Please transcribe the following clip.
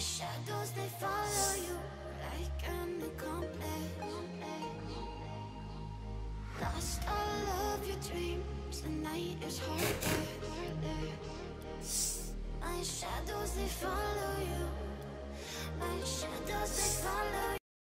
shadows, they follow you like an accomplice. Lost all of your dreams, the night is harder. My shadows, they follow you. My shadows, they follow you.